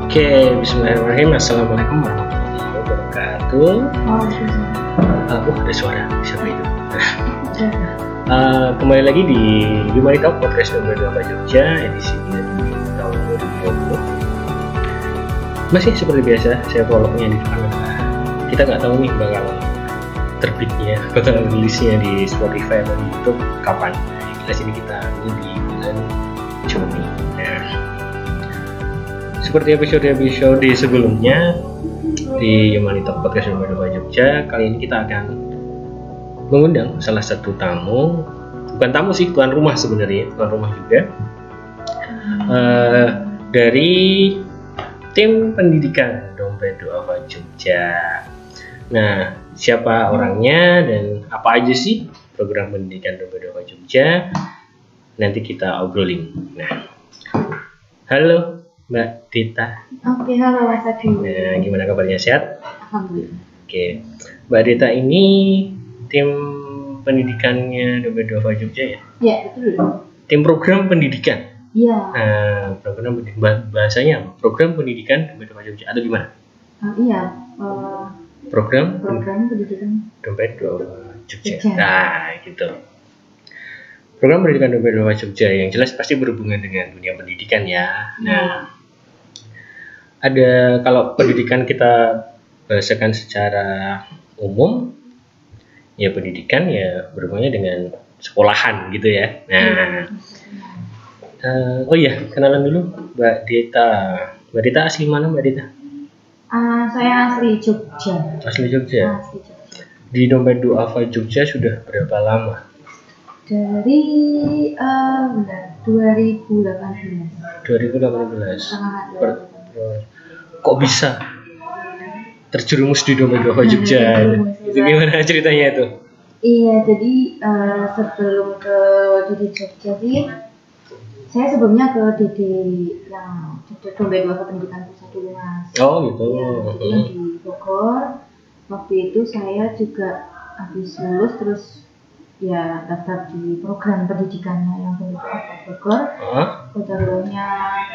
Bismillahirrahmanirrahim. Assalamualaikum warahmatullahi wabarakatuh. Ada suara, siapa itu? Kembali lagi di Humani Talk Podcast nomor 2 Jogja, edisi tahun 2020. Masih seperti biasa, saya prolognya di depan. Kita nggak tahu nih bakal terbitnya, bakal rilisnya di Spotify atau di YouTube kapan. Jelas ini kita ini di bulan Juni. Seperti episode sebelumnya di Humani Talk Podcast nomor 2 Jogja, kali ini kita akan mengundang salah satu tamu, bukan tamu sih, tuan rumah sebenarnya, tuan rumah juga, dari tim pendidikan Dompet Duafa Jogja. Nah, siapa orangnya dan apa aja sih program pendidikan Dompet Duafa Jogja? Nanti kita obrolin. Nah, halo Mbak Dita. Oke, halo Mas Adi. Nah, gimana kabarnya, sehat? Alhamdulillah. Oke, Mbak Dita ini tim pendidikannya Dompet Duafa Jogja ya? Ya, betul. Tim program pendidikan. Iya. Program pendidikan, bahasanya program pendidikan Dompet Duafa Jogja atau gimana? Iya. Program pendidikan Dompet Duafa Jogja. Jogja. Nah, gitu. Program pendidikan Dompet Duafa Jogja yang jelas pasti berhubungan dengan dunia pendidikan ya. Nah, ada kalau pendidikan kita bahasakan secara umum, ya pendidikan ya berhubungannya dengan sekolahan gitu ya. Nah, oh iya, kenalan dulu Mbak Dita. Mbak Dita asli mana Mbak Dita? Saya asli Jogja. Asli Jogja. Asli Jogja. Di Dompet Duafa Jogja sudah berapa lama? Dari 2018. 2018. Kok bisa terjerumus di Dompet Duafa Jogja? Itu gimana ceritanya itu? Iya, jadi sebelum ke DD Jogja sih, saya sebelumnya ke DD yang Dompet Duafa Pendidikan Pusat dulu Mas. Oh gitu. Iya, jadi di Bogor. Waktu itu saya juga habis lulus terus ya daftar di program pendidikannya yang pendidikan Bogor. Kemudiannya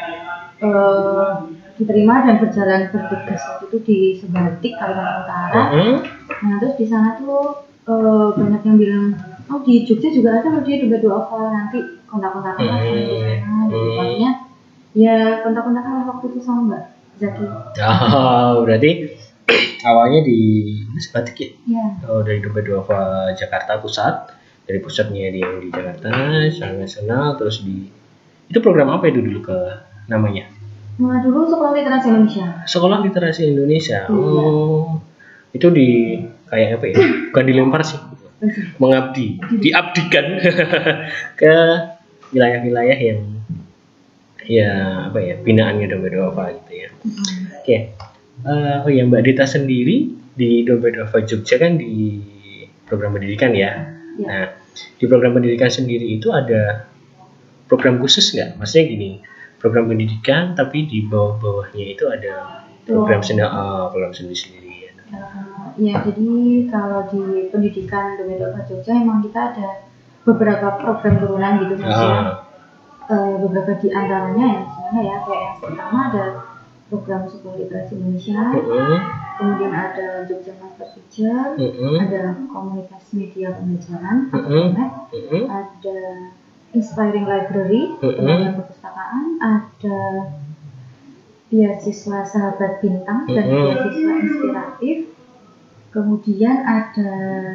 diterima dan berjalan bertugas waktu itu di Sebatik, Kalimantan Utara. Nah terus di sana tuh banyak yang bilang, oh di Jogja juga ada loh dia Dompet Duafa, nanti kontak-kontakan di sana. Makanya ya kontak-kontakan waktu itu sama Mbak Zaki. Oh, berarti awalnya di Sebatik ya? Iya. Oh, dari Dompet Duafa Jakarta Pusat, dari pusatnya di Jakarta, secara nasional, terus di itu program apa itu dulu ke namanya? Nah dulu Sekolah Literasi Indonesia. Sekolah Literasi Indonesia. Iya. Oh, itu di kayak apa ya? Bukan dilempar sih, mengabdi, diabdikan ke wilayah-wilayah yang ya apa ya binaannya Dompet Duafa gitu ya. Oke. Oh ya, Mbak Dita sendiri di Dompet Duafa Jogja kan di program pendidikan ya. Nah, di program pendidikan sendiri itu ada program khusus nggak? Maksudnya gini, program pendidikan tapi di bawah-bawahnya itu ada program sendiri-sendiri. Ya, jadi kalau di pendidikan Dompet Duafa Jogja memang kita ada beberapa program turunan gitu saja. Beberapa di antaranya ya, misalnya ya kayak yang pertama ada program Sekolah Literasi Indonesia, kemudian ada Jogja Master Teacher, ada Komunitas Media Pembelajaran, ada Inspiring Library, pengembangan perpustakaan, ada beasiswa Sahabat Bintang dan beasiswa inspiratif, kemudian ada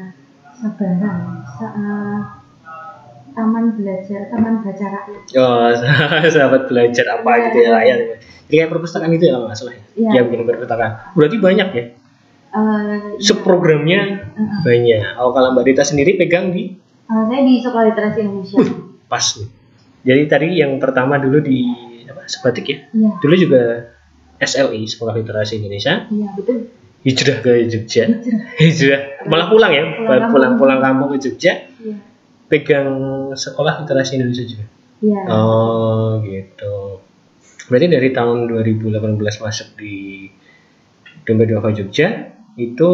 Taman Baca Rakyat. Oh, sahabat belajar apa gitu ya rakyat. Kayak perpustakaan itu ya kalau nggak salah ya. Yang bikin perpustakaan. Berarti banyak ya? Seprogramnya banyak. Oh, kalau Mbak Dita sendiri pegang di? Saya di Sekolah Literasi Indonesia. Pas nih. Jadi tadi yang pertama dulu di Sebatik ya? Iya. Dulu juga SLI, Sekolah Literasi Indonesia. Iya, betul. Hijrah ke Jogja. Hijrah. Malah pulang ya? Pulang kampung ke Jogja. Iya. Pegang Sekolah Literasi Indonesia juga? Iya. Oh gitu. Berarti dari tahun 2018 masuk di Dompet Duafa Jogja itu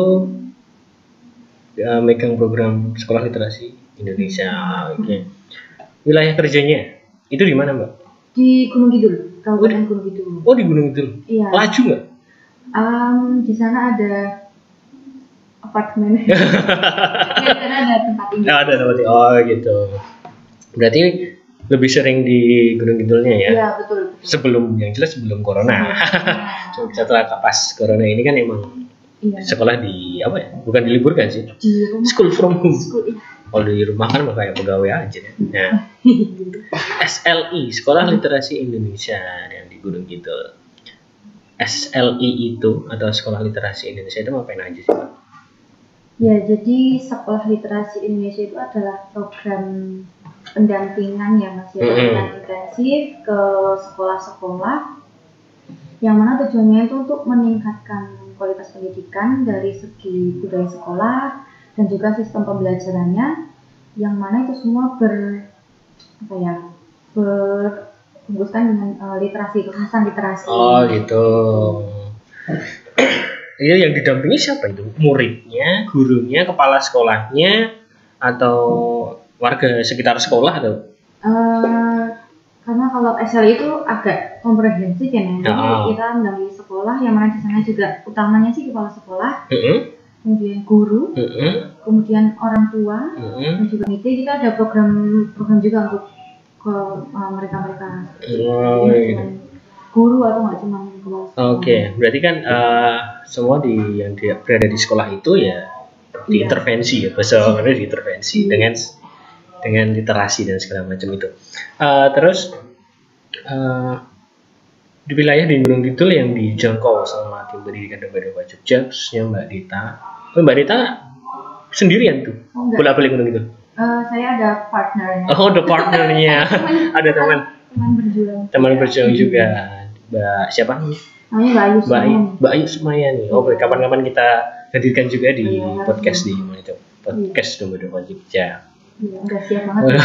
megang program Sekolah Literasi Indonesia. Oke. Wilayah kerjanya itu di mana Mbak? Di Gunung Kidul, Kabupaten Gunung Kidul. Oh, di Gunung Kidul. Iya. Laju nggak? Di sana ada apartemen. Di sana ada tempat tinggal. Ada tempat tinggal. Oh gitu. Berarti lebih sering di Gunung Kidulnya ya? Iya betul. Sebelum corona. Setelah pas corona ini kan emang sekolah di apa ya? Bukan diliburkan sih. Di rumah. School from home. School, Kalau di rumah kan kayak pegawai aja ya. Nah, SLI Sekolah Literasi Indonesia yang di Gunung Kidul. SLI itu atau Sekolah Literasi Indonesia itu ngapain aja sih, Pak? Ya, jadi Sekolah Literasi Indonesia itu adalah program pendampingan ya Mas ya, yang intensif ke sekolah-sekolah yang mana tujuannya itu untuk meningkatkan kualitas pendidikan dari segi budaya sekolah dan juga sistem pembelajarannya, yang mana itu semua berhubungan dengan literasi, kekhasan literasi. Oh gitu. Itu yang didampingi siapa itu? Muridnya, gurunya, kepala sekolahnya, atau warga sekitar sekolah atau? Karena kalau SLI itu agak komprehensif ya, jadi kita mendampingi sekolah yang mana di sana juga utamanya sih kepala sekolah, kemudian guru, kemudian orang tua, dan juga kita ada program juga untuk ke mereka-mereka guru atau nggak cuma kepala sekolah. Oke, berarti kan semua yang berada di sekolah itu ya diintervensi ya, bahasa diintervensi dengan literasi dan segala macam itu. Terus di wilayah di Gunung Kidul yang dijangkau sama tim pendidikan Domba Jogja, khususnya Mbak Dita. Mbak Dita sendirian tuh bolak-balik Gunung Kidul? Saya ada partnernya. Oh, ada partnernya. Ada teman berjuang juga. Mbak siapa? Namanya Mbak Ayu Sumayani. Oh, kapan-kapan kita hadirkan juga di podcast di mana itu? Podcast Domba Jogja. Iya, udah siap banget.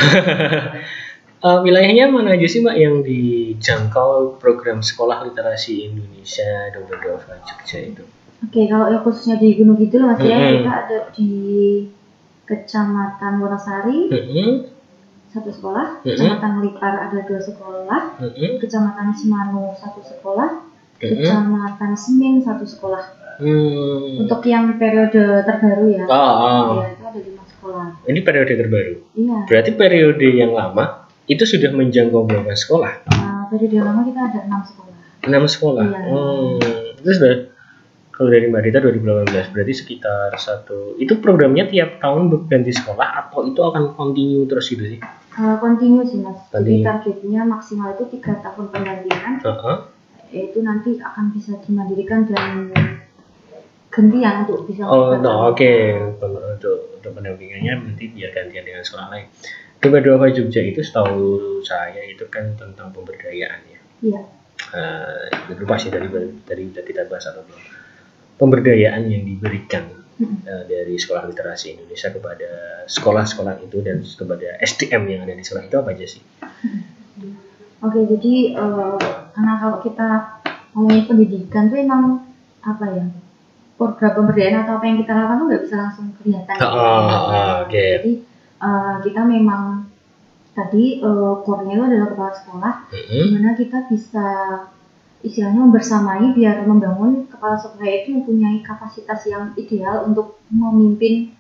Wilayahnya mana aja sih Mbak yang dijangkau program Sekolah Literasi Indonesia Domba Jogja itu? Oke, kalau yang khususnya di Gunung Kidul Mas ya, kita ada di Kecamatan Wonosari, satu sekolah, Kecamatan Melipar ada 2 sekolah, Kecamatan Simanu 1 sekolah, Kecamatan Seming 1 sekolah. Untuk yang periode terbaru ya, ya itu ada 5 sekolah. Ini periode terbaru. Iya. Berarti periode yang lama itu sudah menjangkau berapa sekolah? Periode yang lama kita ada 6 sekolah. 6 sekolah. Iya. Itu sudah. Kalau dari Mbak Dita 2018 berarti sekitar itu programnya tiap tahun berganti sekolah atau itu akan continue terus gitu sih? Continue sih Mas. Jadi targetnya maksimal itu 3 tahun pendampingan. Yaitu nanti akan bisa dimandirikan dan gantian untuk bisa. Oke. Untuk pendampingannya nanti biar gantian dengan sekolah lain. Domba Jogja itu setahu saya itu kan tentang pemberdayaan ya. Iya. Itu pasti dari kita bahas atau belum? Pemberdayaan yang diberikan dari Sekolah Literasi Indonesia kepada sekolah-sekolah itu dan kepada SDM yang ada di sekolah itu apa aja sih? Oke, jadi karena kalau kita ngomongin pendidikan tuh emang apa ya, program pemberdayaan atau apa yang kita lakukan tuh nggak bisa langsung kelihatan. Jadi kita memang tadi core-nya itu adalah kepala sekolah, dimana kita bisa istilahnya membersamai biar membangun kepala sekolah itu mempunyai kapasitas yang ideal untuk memimpin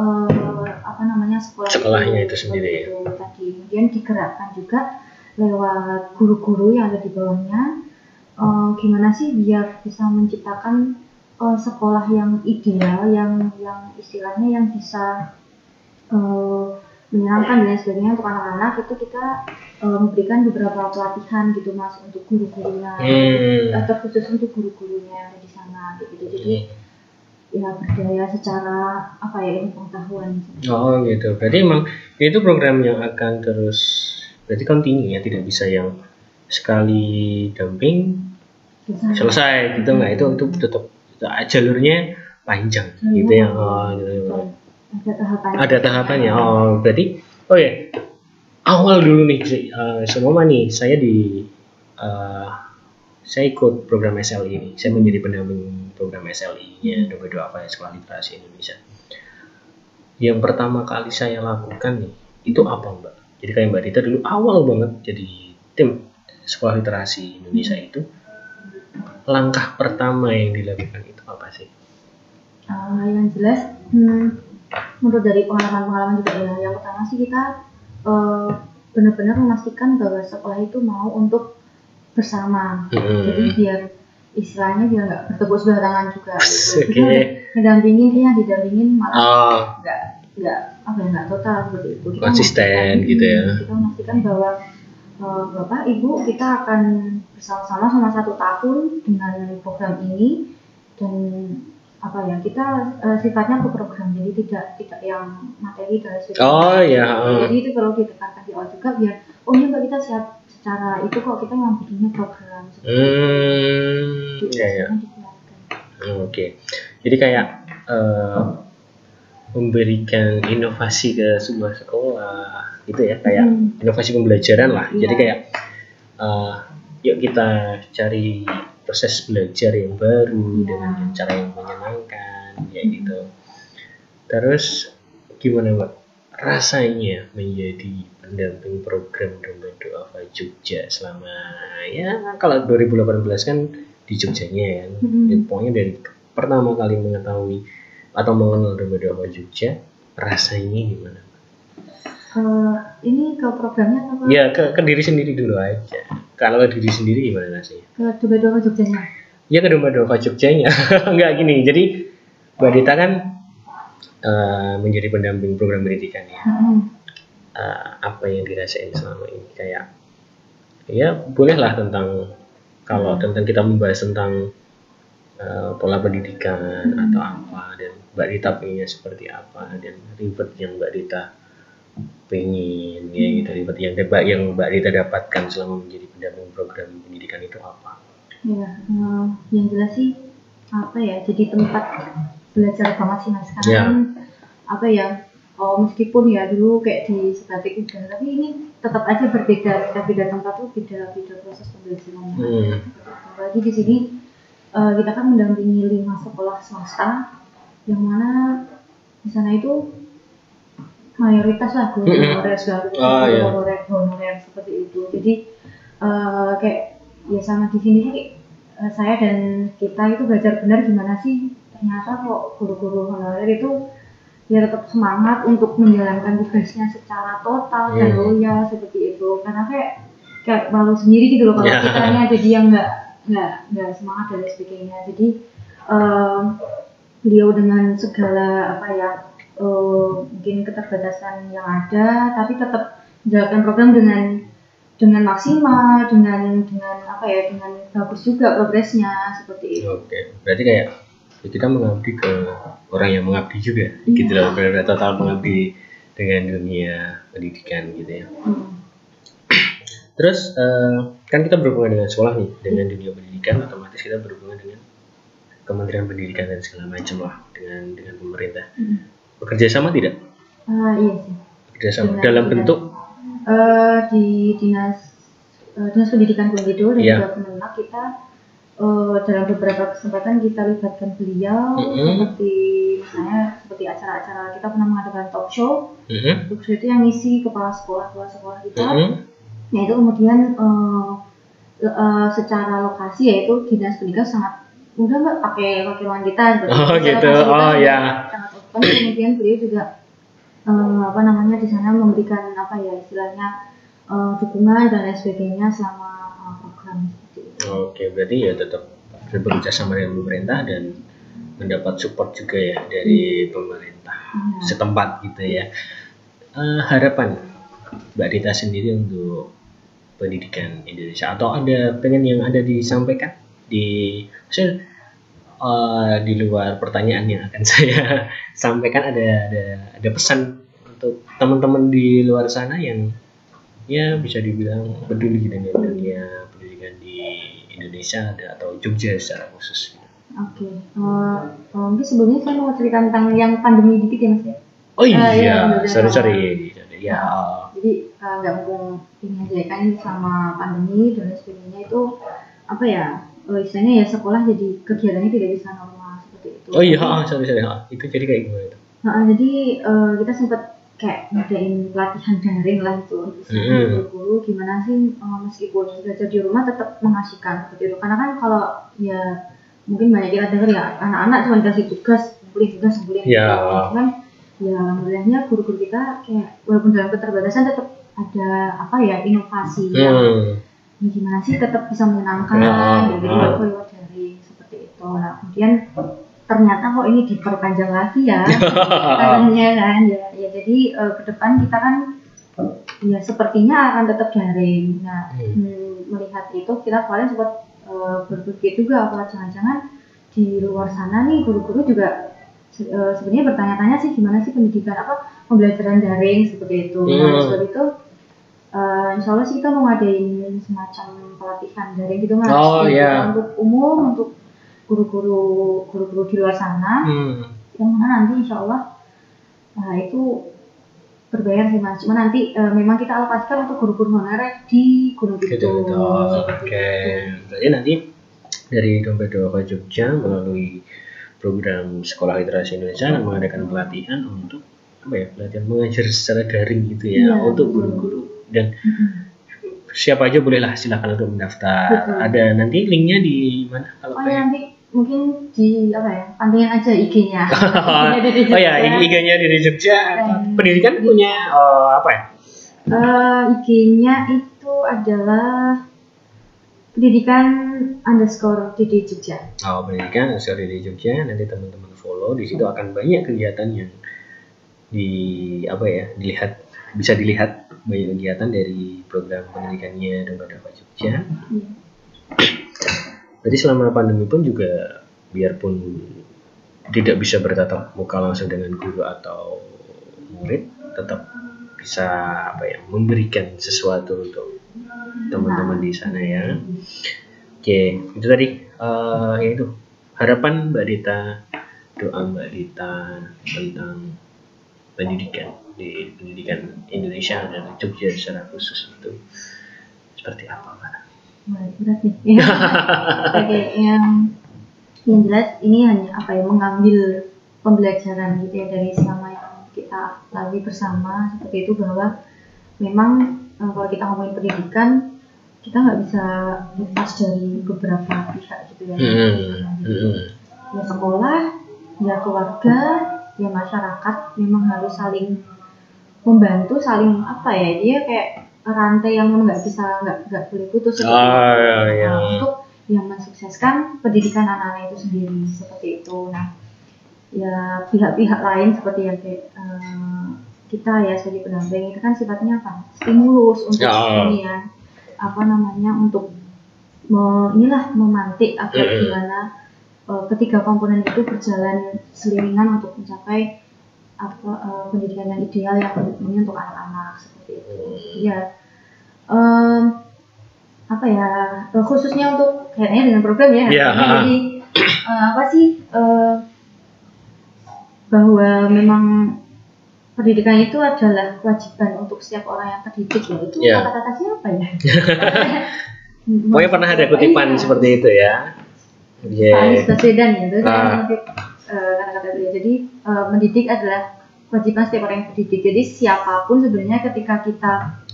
sekolahnya itu sendiri. Tadi kemudian digerakkan juga lewat guru-guru yang ada di bawahnya, gimana sih biar bisa menciptakan sekolah yang ideal, yang istilahnya yang bisa menyenangkan dan sebagainya untuk anak-anak. Itu kita memberikan beberapa pelatihan gitu Mas untuk guru-gurunya, atau khusus untuk guru-gurunya di sana gitu. Jadi ya berdaya secara ilmu pengetahuan. Oh gitu. Berarti emang itu program yang akan terus berarti continue ya, tidak bisa yang sekali damping selesai gitu nggak, itu tetap jalurnya panjang gitu ya. Ada tahapannya. Berarti awal dulu nih semua nih saya ikut program SLI ini. Saya menjadi pendamping program SLI-nya Domba Sekolah Literasi Indonesia. Yang pertama kali saya lakukan nih itu apa Mbak? Jadi kayak Mbak Dita dulu awal banget jadi tim sekolah literasi Indonesia itu, langkah pertama yang dilakukan itu apa sih? Yang jelas, menurut dari pengalaman juga ya, yang pertama sih kita benar-benar memastikan bahwa sekolah itu mau untuk bersama. Jadi biar istilahnya biar nggak bertepuk sebelah tangan juga. Gitu. Kita ngedampingin, yang didampingin malah nggak total seperti itu. Kita konsisten gitu ya. Kita memastikan bahwa Bapak Ibu kita akan bersama-sama selama 1 tahun dengan program ini, dan apa ya, kita sifatnya ke program, jadi tidak yang materi dan sebagainya. Jadi itu perlu ditekankan di awal juga biar juga kita siap secara itu kok, kita yang bikinnya program Oke. Jadi kayak memberikan inovasi ke sebuah sekolah gitu ya, kayak inovasi pembelajaran lah. Jadi kayak yuk kita cari proses belajar yang baru dengan cara yang menyenangkan kayak gitu. Terus gimana Mbak rasanya menjadi pendamping program Domba Duafa Jogja selama ya, kalau 2018 kan di Jogjanya kan, pokoknya dari pertama kali mengetahui atau mengenal Domba Duafa Jogja, rasanya gimana? Ini ke programnya apa? Ya ke diri sendiri dulu aja. Kalau ke diri sendiri gimana rasanya? Ke Domba Duafa Jogjanya? Ya ke Domba Duafa Jogjanya. Enggak gini, jadi Mbak Dita kan menjadi pendamping program pendidikan ya. Apa yang dirasain selama ini, kayak ya bolehlah tentang kalau tentang kita membahas tentang pola pendidikan atau apa, dan Mbak Dita pengennya seperti apa, dan ribet yang Mbak Dita pengen ya gitu, ribet yang Mbak Dita dapatkan selama menjadi pendamping program pendidikan itu apa? Ya, yang jelas sih apa ya, jadi tempat belajar banget sih mas sekarang. Apa ya, meskipun ya dulu kayak di Sebatik udah, tapi ini tetap aja berbeda, beda tempat tuh beda proses pembelajarannya. Apalagi di sini kita kan mendampingi 5 sekolah swasta, yang mana di sana itu mayoritas lah honorer seperti itu. Jadi kayak ya sama di sini sih saya dan kita itu belajar benar gimana sih ternyata kok guru-guru honorer itu ya tetap semangat untuk menjalankan tugasnya secara total dan loyal seperti itu, karena kayak malu sendiri gitu loh kalau kitanya jadi yang nggak semangat dan sebagainya. Jadi beliau dengan segala apa ya, mungkin keterbatasan yang ada, tapi tetap menjalankan program dengan maksimal, dengan apa ya, dengan bagus juga progresnya seperti itu. Oke, berarti kayak kita mengabdi ke orang yang mengabdi juga, gitu loh, benar-benar total mengabdi dengan dunia pendidikan gitu ya. Terus kan kita berhubungan dengan sekolah nih, dengan dunia pendidikan, otomatis kita berhubungan dengan Kementerian Pendidikan dan segala macam lah, dengan pemerintah. Bekerja sama tidak? Iya sih. Bekerja sama dalam bentuk di dinas pendidikan Gunung dan juga Kemenag, kita dalam beberapa kesempatan kita libatkan beliau, seperti misalnya seperti acara-acara kita pernah mengadakan talk show. Talk show itu yang ngisi kepala sekolah kita. Nah itu kemudian secara lokasi yaitu dinas pendidikan sangat mudah nggak pakai wanita gitu. Sangat open. Kemudian beliau juga di sana memberikan apa ya istilahnya dukungan dan lain sebagainya selama program seperti itu. Oke, berarti ya tetap bekerja sama dengan pemerintah dan mendapat support juga ya dari pemerintah setempat gitu ya. Harapan Mbak Dita sendiri untuk pendidikan Indonesia, atau ada pengen yang ada disampaikan di luar pertanyaan yang akan saya sampaikan, ada pesan untuk teman-teman di luar sana yang ya bisa dibilang peduli dengan dunia pendidikan di Indonesia atau Jogja secara khusus. Oke. Mungkin sebelumnya saya mau cerita tentang yang pandemi dikit ya mas ya. Oh iya, sorry. Ya. Jadi nggak mumpung ini aja kan sama pandemi dan lain sebagainya itu apa ya, istilahnya ya sekolah jadi kegiatannya tidak bisa normal seperti itu. Oh iya, sorry. Itu jadi kayak gimana itu? Jadi kita sempat kayak ngadain pelatihan daring lah itu untuk guru gimana sih meskipun belajar di rumah tetap mengasihkan seperti itu. Karena kan kalau ya mungkin banyak kita dengar ya anak-anak cuma dikasih tugas ngumpulin cuman ya alhamdulillahnya guru-guru kita kayak walaupun dalam keterbatasan tetap ada apa ya inovasi yang gimana sih tetap bisa menyenangkan gitu lewat daring seperti itu. Nah kemudian ternyata kok ini diperpanjang lagi ya katanya kan ya jadi ke depan kita kan ya sepertinya akan tetap daring. Nah melihat itu kita kemarin sempat berpikir juga apa jangan-jangan di luar sana nih guru-guru juga sebenarnya bertanya-tanya sih gimana sih pendidikan pembelajaran daring seperti itu. Nah sebab itu insya Allah sih kita mau ngadain semacam pelatihan daring gitu mas untuk umum untuk guru-guru di luar sana yang mana nanti insya Allah itu berbayar sih mas, cuma nanti memang kita alokasikan untuk guru-guru honorer di Gunung Kidul. Oke. Jadi nanti dari Dompet Duafa Jogja melalui program Sekolah Literasi Indonesia mengadakan pelatihan untuk pelatihan mengajar secara daring gitu ya untuk guru-guru dan siapa aja bolehlah silakan untuk mendaftar. Betul. Ada nanti linknya di mana kalau nanti mungkin di pantengin aja IG-nya. IG-nya di Jogja. Pendidikan punya IG-nya itu adalah pendidikan_DD Jogja. Pendidikan_DD Jogja. Nanti teman-teman follow, di situ akan banyak kegiatan yang bisa dilihat banyak kegiatan dari program pendidikannya Dompet Duafa Jogja. Jadi selama pandemi pun juga biarpun tidak bisa bertatap muka langsung dengan guru atau murid, tetap bisa memberikan sesuatu untuk teman-teman di sana ya. Oke, itu tadi yaitu harapan Mbak Dita, doa Mbak Dita tentang pendidikan di pendidikan Indonesia dan Jogja secara khusus itu seperti apa Mbak? Berat nih. Oke, yang jelas ini hanya mengambil pembelajaran gitu ya dari selama yang kita lalui bersama seperti itu, bahwa memang kalau kita ngomongin pendidikan kita nggak bisa lepas dari beberapa pihak gitu ya. Ya sekolah, ya keluarga, ya masyarakat memang harus saling membantu, saling dia kayak rantai yang nggak boleh putus untuk yang mensukseskan pendidikan anak-anak itu sendiri seperti itu. Nah ya pihak-pihak lain seperti yang kayak kita ya sebagai pendamping itu kan sifatnya stimulus untuk ini ya untuk memantik agar gimana ketiga komponen itu berjalan seiringan untuk mencapai pendidikan yang ideal yang ini untuk anak-anak seperti itu. Ya khususnya untuk kayaknya dengan program ya. Jadi bahwa memang pendidikan itu adalah kewajiban untuk setiap orang yang terdidik ya. Itu kata-kata siapa ya? Pokoknya pernah ada kutipan seperti itu ya. Pak Anies Baswedan ya, itu kata-kata beliau. Jadi mendidik adalah kewajiban setiap orang yang terdidik. Jadi siapapun sebenarnya ketika kita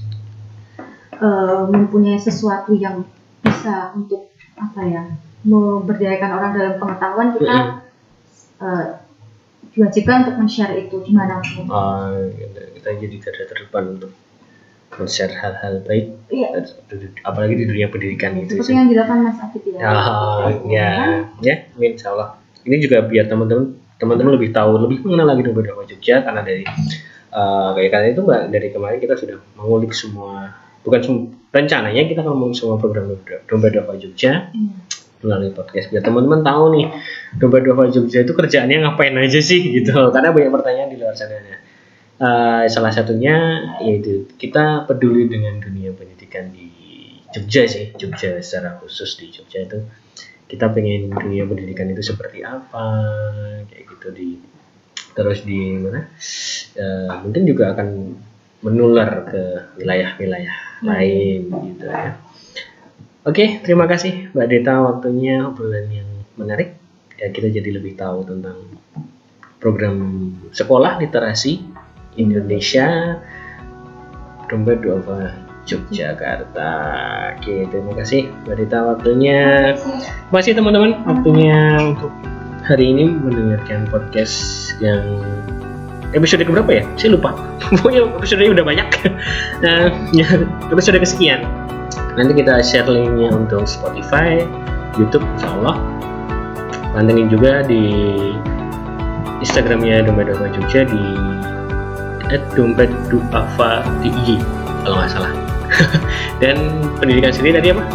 mempunyai sesuatu yang bisa untuk memberdayakan orang dalam pengetahuan, kita diwajibkan untuk men-share itu dimanapun. Kita jadi garda terdepan untuk men-share hal-hal baik, apalagi di dunia pendidikan itu. Seperti yang dilakukan Mas Afid Insya Allah. Ini juga biar teman-teman lebih tahu, lebih mengenal lagi Dompet Duafa Jogja, karena dari kayak kata itu Mbak, dari kemarin kita sudah mengulik semua, rencananya kita akan mengulik semua program Dompet Duafa Jogja melalui podcast, biar teman-teman tahu nih Dompet Duafa Jogja itu kerjaannya ngapain aja sih gitu, karena banyak pertanyaan di luar sana. Salah satunya yaitu kita peduli dengan dunia pendidikan di Jogja sih, Jogja secara khusus di Jogja itu kita pengen dunia pendidikan itu seperti apa kayak gitu terus di mana mungkin juga akan menular ke wilayah-wilayah lain gitu ya. Oke, terima kasih Mbak Dita, waktunya obrolan yang menarik ya, kita jadi lebih tahu tentang program sekolah literasi Indonesia, Dompet Duafa Yogyakarta. Oke, terima kasih Mbak Rita waktunya. Terima kasih teman-teman waktunya untuk hari ini mendengarkan podcast yang episode keberapa ya? Saya lupa. Pokoknya episode-nya udah banyak. Nah, episode kesekian. Nanti kita share linknya untuk Spotify, YouTube, insyaallah. Pantengin juga di Instagramnya Dompet Duafa Jogja di @dompetduafa di IG kalau nggak salah. Dan pendidikan sendiri tadi apa?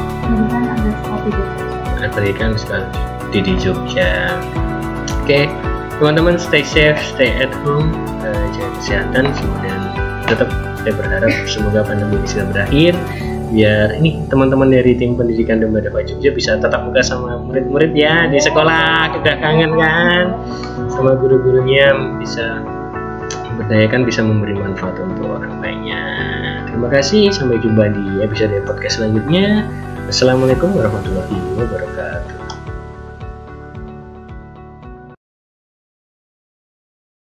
Pendidikan di Jogja. Oke, teman-teman stay safe, stay at home, jaga kesehatan, dan tetap saya berharap semoga pandemi ini segera berakhir. Biar ini teman-teman dari tim pendidikan Dompet Duafa Jogja bisa tatap muka sama murid-murid ya di sekolah, juga kangen kan sama guru-gurunya, bisa berdayakan, bisa memberi manfaat untuk orang banyak. Terima kasih, sampai jumpa di episode podcast selanjutnya. Assalamualaikum warahmatullahi wabarakatuh.